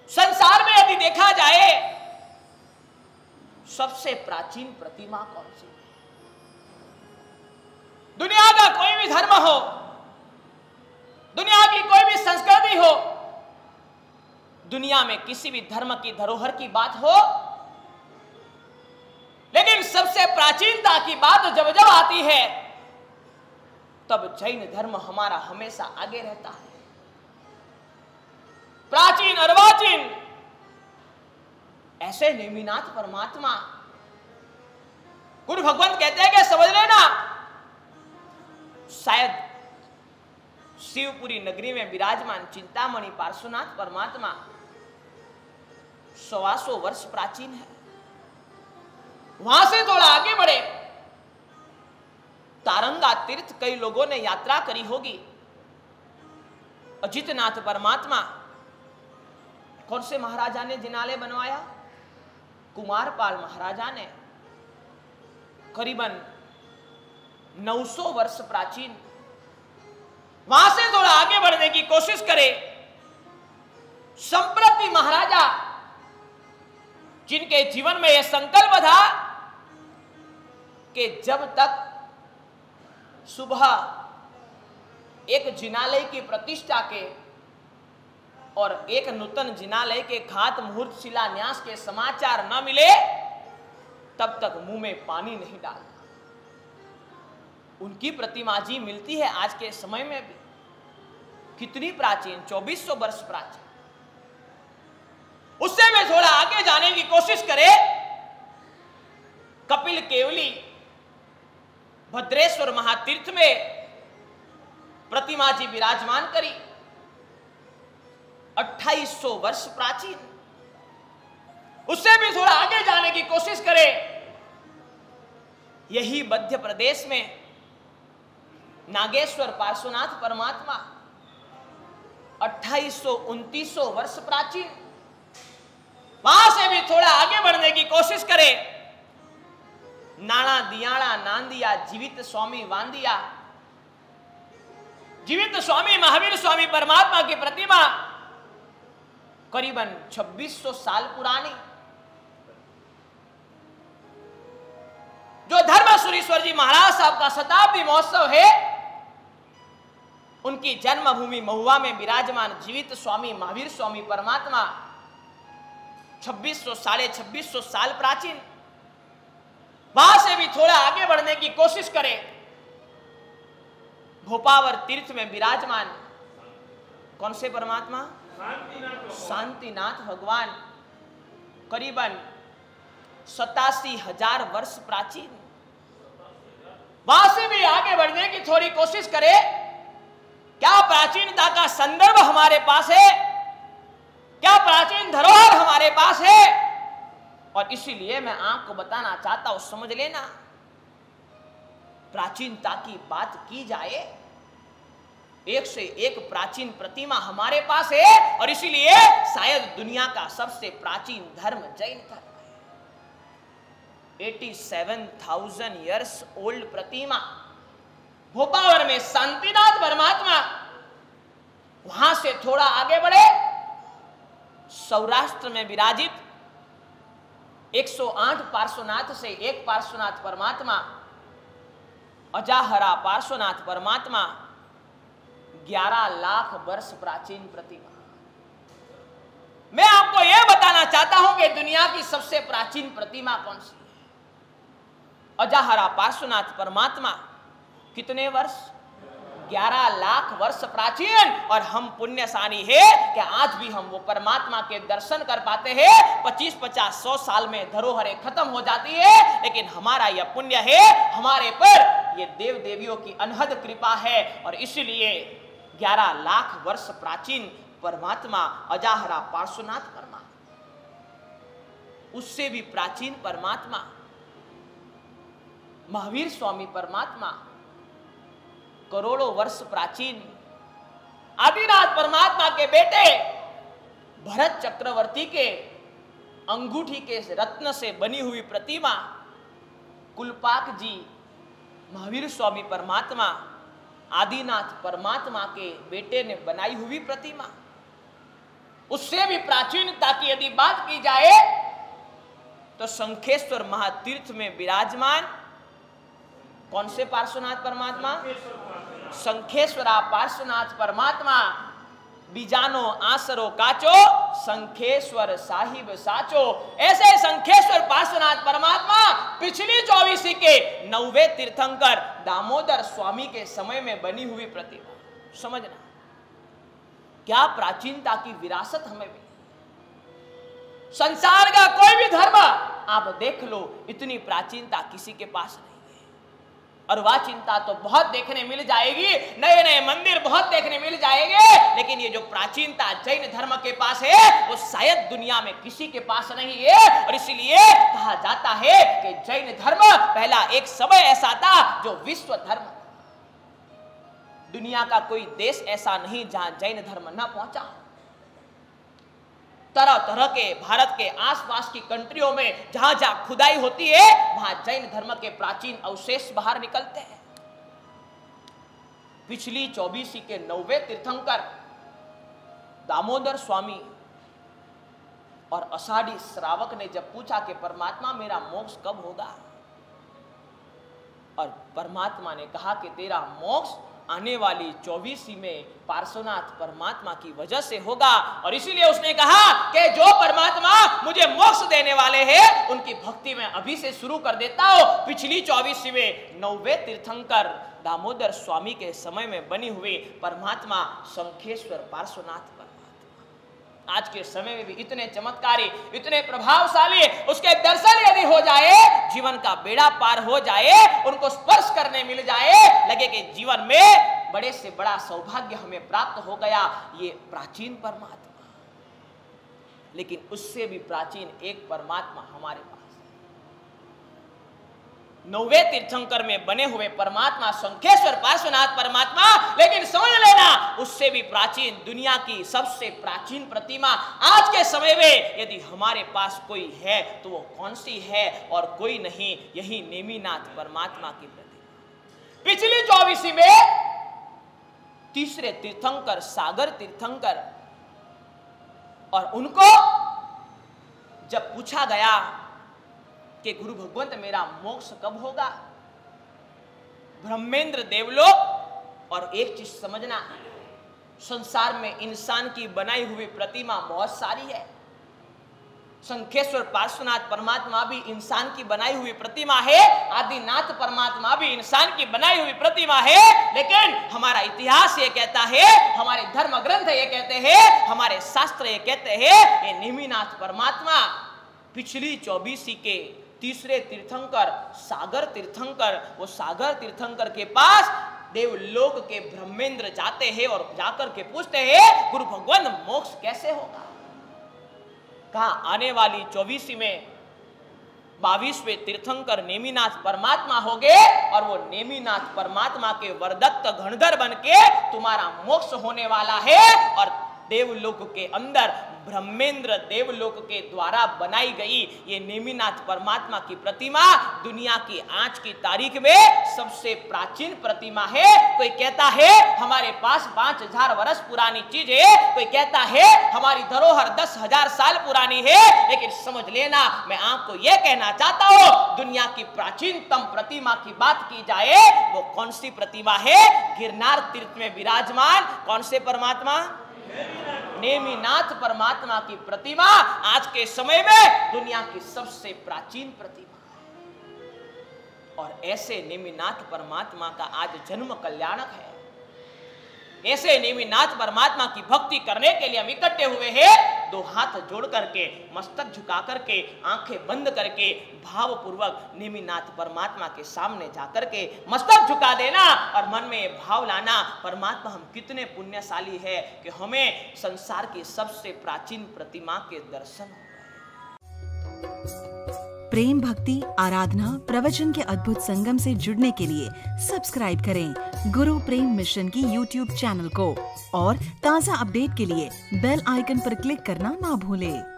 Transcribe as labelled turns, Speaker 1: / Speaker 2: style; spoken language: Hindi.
Speaker 1: संसार में यदि देखा जाए सबसे प्राचीन प्रतिमा कौन सी है? दुनिया का कोई भी धर्म हो, दुनिया की कोई भी संस्कृति हो, दुनिया में किसी भी धर्म की धरोहर की बात हो, लेकिन सबसे प्राचीनता की बात जब जब आती है तब जैन धर्म हमारा हमेशा आगे रहता है। प्राचीन अर्वाचीन ऐसे नेमिनाथ परमात्मा, गुरु भगवान कहते हैं कि समझ लेना, शायद शिवपुरी नगरी में विराजमान चिंतामणि पार्श्वनाथ परमात्मा 125 वर्ष प्राचीन है। वहां से थोड़ा आगे बढ़े, तारंगा तीर्थ कई लोगों ने यात्रा करी होगी। अजितनाथ परमात्मा कौन से महाराजा ने जिनालय बनवाया? कुमारपाल महाराजा ने। करीबन 900 वर्ष प्राचीन। वहां से थोड़ा आगे बढ़ने की कोशिश करें, संप्रति महाराजा जिनके जीवन में यह संकल्प था कि जब तक सुबह एक जिनालय की प्रतिष्ठा के और एक नूतन जिनालय के खात मुहूर्त शिलान्यास के समाचार न मिले तब तक मुंह में पानी नहीं डालना। उनकी प्रतिमा जी मिलती है आज के समय में भी। कितनी प्राचीन, 2400 वर्ष प्राचीन। उससे में थोड़ा आगे जाने की कोशिश करें, कपिल केवली भद्रेश्वर महातीर्थ में प्रतिमा जी विराजमान करी, 2800 वर्ष प्राचीन। उससे भी थोड़ा आगे जाने की कोशिश करें, यही मध्य प्रदेश में नागेश्वर पार्श्वनाथ परमात्मा 2829 वर्ष प्राचीन। वहां से भी थोड़ा आगे बढ़ने की कोशिश करें, नाना दियाड़ा नांदिया जीवित स्वामी वांदिया, जीवित स्वामी महावीर स्वामी परमात्मा की प्रतिमा करीबन 2600 साल पुरानी। जो धर्म सुरेश्वर जी महाराज साहब का शताब्दी महोत्सव है, उनकी जन्मभूमि महुआ में विराजमान जीवित स्वामी महावीर स्वामी परमात्मा 2600 साढ़े 2600 साल प्राचीन। वहां से भी थोड़ा आगे बढ़ने की कोशिश करें, भोपावर तीर्थ में विराजमान कौन से परमात्मा? शांतिनाथ भगवान, करीबन 87,000 वर्ष प्राचीन। वहां से भी आगे बढ़ने की थोड़ी कोशिश करें, क्या प्राचीनता का संदर्भ हमारे पास है, क्या प्राचीन धरोहर हमारे पास है। और इसीलिए मैं आपको बताना चाहता हूं, समझ लेना, प्राचीनता की बात की जाए, एक से एक प्राचीन प्रतिमा हमारे पास है। और इसीलिए शायद दुनिया का सबसे प्राचीन धर्म जैन धर्म है। 87,000 इयर्स ओल्ड प्रतिमा भोपावर में शांतिनाथ परमात्मा। वहां से थोड़ा आगे बढ़े, सौराष्ट्र में विराजित 108 पार्श्वनाथ से एक पार्श्वनाथ परमात्मा, अजाहरा पार्श्वनाथ परमात्मा, 11 लाख वर्ष प्राचीन प्रतिमा। मैं आपको यह बताना चाहता हूं कि दुनिया की सबसे प्राचीन प्रतिमा कौन सी है? अजाहरा पार्श्वनाथ परमात्मा कितने वर्ष? 11 लाख वर्ष प्राचीन। और हम पुण्यशाली है कि आज भी हम वो परमात्मा के दर्शन कर पाते हैं। 25-50-100 साल में धरोहरें खत्म हो जाती है, लेकिन हमारा यह पुण्य है, हमारे पर ये देव देवियों की अनहद कृपा है। और इसलिए 11 लाख वर्ष प्राचीन परमात्मा अजाहरा पार्श्वनाथ परमात्मा, उससे भी प्राचीन परमात्मा महावीर स्वामी परमात्मा, करोड़ों वर्ष प्राचीन आदिनाथ परमात्मा के बेटे भरत चक्रवर्ती के अंगूठी के रत्न से बनी हुई प्रतिमा कुलपाक जी महावीर स्वामी परमात्मा आदिनाथ परमात्मा के बेटे ने बनाई हुई प्रतिमा, उससे भी प्राचीनता की यदि बात की जाए तो शंखेश्वर महातीर्थ में विराजमान कौन से पार्श्वनाथ परमात्मा? शंखेश्वरा पार्श्वनाथ परमात्मा। बीजानो आसरो काचो शंखेश्वर साहिब साचो। ऐसे शंखेश्वर पार्श्वनाथ परमात्मा पिछली 24 के 9वें तीर्थंकर दामोदर स्वामी के समय में बनी हुई प्रतिमा। समझना क्या प्राचीनता की विरासत हमें मिली। संसार का कोई भी धर्म आप देख लो, इतनी प्राचीनता किसी के पास नहीं है। और वह चिंता तो बहुत देखने मिल जाएगी, नए नए मंदिर बहुत देखने मिल जाएंगे, लेकिन ये जो प्राचीनता जैन धर्म के पास है वो शायद दुनिया में किसी के पास नहीं है। और इसीलिए कहा जाता है कि जैन धर्म पहला एक समय ऐसा था जो विश्व धर्म। दुनिया का कोई देश ऐसा नहीं जहां जैन धर्म न पहुंचा। तरह तरह के भारत के आसपास की कंट्रियों में जहां जहां खुदाई होती है वहां जैन धर्म के प्राचीन अवशेष बाहर निकलते हैं। पिछली 24 के 9वें तीर्थंकर दामोदर स्वामी और आषाढ़ी श्रावक ने जब पूछा कि परमात्मा मेरा मोक्ष कब होगा, और परमात्मा ने कहा कि तेरा मोक्ष आने वाली 24 में पार्श्वनाथ परमात्मा की वजह से होगा। और इसीलिए उसने कहा कि जो परमात्मा मुझे मोक्ष देने वाले हैं उनकी भक्ति में अभी से शुरू कर देता हूं। पिछली 24 में 9वें तीर्थंकर दामोदर स्वामी के समय में बनी हुई परमात्मा शंखेश्वर पार्श्वनाथ परमात्मा आज के समय में भी इतने चमत्कारी, इतने प्रभावशाली, उसके दर्शन यदि हो जाए, जीवन का बेड़ा पार हो जाए, उनको स्पर्श करने मिल जाए, लगे कि जीवन में बड़े से बड़ा सौभाग्य हमें प्राप्त हो गया। ये प्राचीन परमात्मा, लेकिन उससे भी प्राचीन एक परमात्मा हमारे पास। 9वें तीर्थंकर में बने हुए परमात्मा शंखेश्वर पार्श्वनाथ परमात्मा, लेकिन समझ लेना उससे भी प्राचीन, दुनिया की सबसे प्राचीन प्रतिमा आज के समय में यदि हमारे पास कोई है तो वो कौन सी है? और कोई नहीं, यही नेमिनाथ परमात्मा की प्रतिमा। पिछली 24 में तीसरे तीर्थंकर सागर तीर्थंकर, और उनको जब पूछा गया कि गुरु भगवंत मेरा मोक्ष कब होगा, ब्रह्मेंद्र देवलोक। और एक चीज समझना, संसार में इंसान की बनाई हुई प्रतिमा बहुत सारी है। शंखेश्वर पार्श्वनाथ परमात्मा भी इंसान की बनाई हुई प्रतिमा है, आदिनाथ परमात्मा भी इंसान की बनाई हुई प्रतिमा है। लेकिन हमारा इतिहास ये कहता है, हमारे धर्म ग्रंथ ये कहते हैं, हमारे शास्त्र ये कहते हैं, ये नेमिनाथ परमात्मा पिछली 24 के तीसरे तीर्थंकर सागर तीर्थंकर, वो सागर तीर्थंकर के पास देवलोक के ब्रह्मेंद्र जाते हैं और जाकर के पूछते हैं गुरु भगवान मोक्ष कैसे होगा। कहा आने वाली 24 में 22वें तीर्थंकर नेमिनाथ परमात्मा होंगे, और वो नेमिनाथ परमात्मा के वरदत्त गणधर बन के तुम्हारा मोक्ष होने वाला है। और देवलोक के अंदर ब्रह्मेंद्र देवलोक के द्वारा बनाई गई ये नेमिनाथ परमात्मा की प्रतिमा दुनिया की आज की तारीख में सबसे प्राचीन प्रतिमा है। कोई कहता है हमारे पास 5000 वर्ष पुरानी चीज है, कोई कहता है हमारी धरोहर 10,000 साल पुरानी है। लेकिन समझ लेना, मैं आपको यह कहना चाहता हूं, दुनिया की प्राचीनतम प्रतिमा की बात की जाए वो कौन सी प्रतिमा है? गिरनार तीर्थ में विराजमान कौन से परमात्मा? नेमिनाथ परमात्मा की प्रतिमा आज के समय में दुनिया की सबसे प्राचीन प्रतिमा। और ऐसे नेमिनाथ परमात्मा का आज जन्म कल्याणक है। ऐसे नेमिनाथ परमात्मा की भक्ति करने के लिए हम इकट्ठे हुए हैं। दो हाथ जोड़ करके, मस्तक झुका करके, आंखें बंद करके भाव पूर्वक नेमिनाथ परमात्मा के सामने जाकर के मस्तक झुका देना और मन में भाव लाना, परमात्मा हम कितने पुण्यशाली है कि हमें संसार की सबसे प्राचीन प्रतिमा के दर्शन हो।
Speaker 2: प्रेम, भक्ति, आराधना, प्रवचन के अद्भुत संगम से जुड़ने के लिए सब्सक्राइब करें गुरु प्रेम मिशन की YouTube चैनल को और ताज़ा अपडेट के लिए बेल आइकन पर क्लिक करना ना भूलें।